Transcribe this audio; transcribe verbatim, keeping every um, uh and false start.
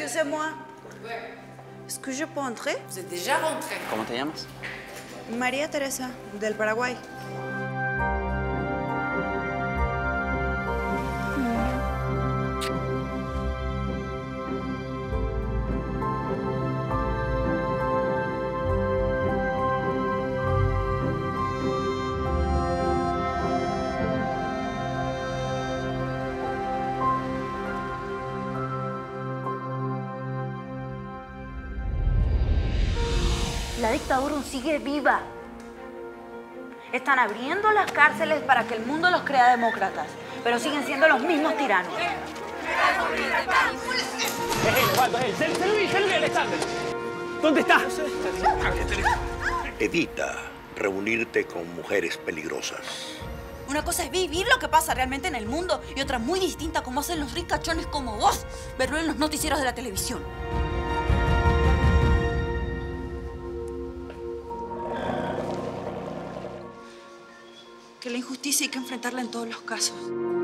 Excusez-moi. Est-ce que je peux entrer? Vous êtes déjà rentré. ¿Cómo te llamas? María Teresa, del Paraguay. La dictadura aún sigue viva. Están abriendo las cárceles para que el mundo los crea demócratas, pero siguen siendo los mismos tiranos. Es él, Eduardo, es él. Se, se lo vi, se lo vi, Alexander. ¿Dónde está? Evita reunirte con mujeres peligrosas. Una cosa es vivir lo que pasa realmente en el mundo y otra muy distinta como hacen los ricachones como vos, verlo en los noticieros de la televisión. Que la injusticia hay que enfrentarla en todos los casos.